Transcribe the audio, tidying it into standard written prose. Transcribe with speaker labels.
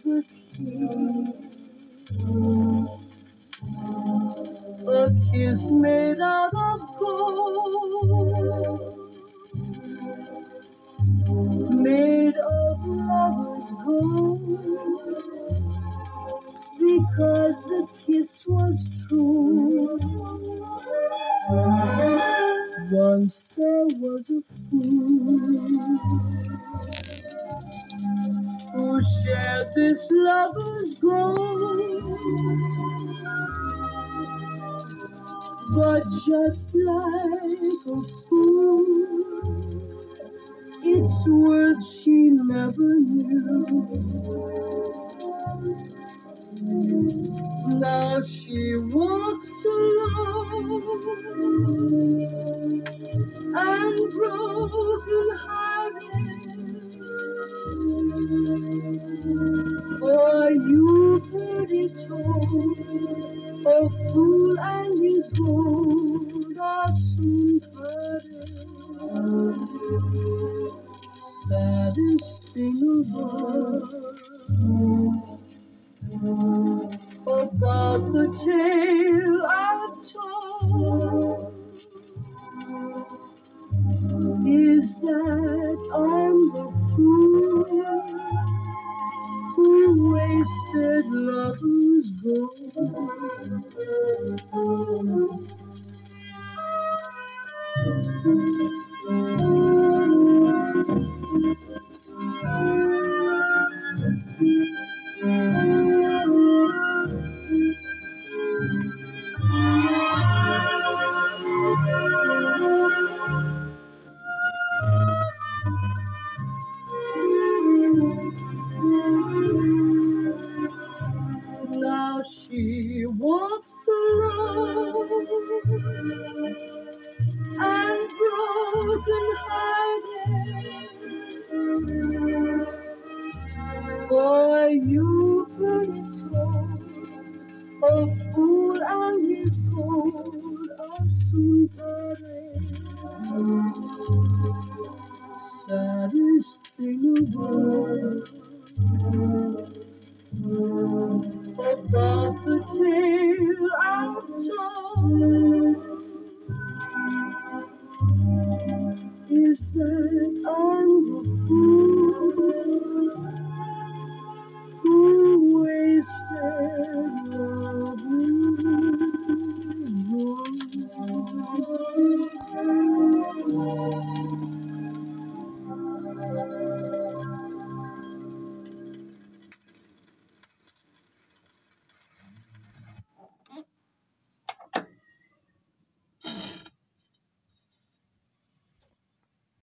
Speaker 1: was a kiss made out of gold, made of lovers' gold, because the kiss was true. Once there was a fool who shared this lover's gold, but just like a fool, its worth she never knew. Now she walks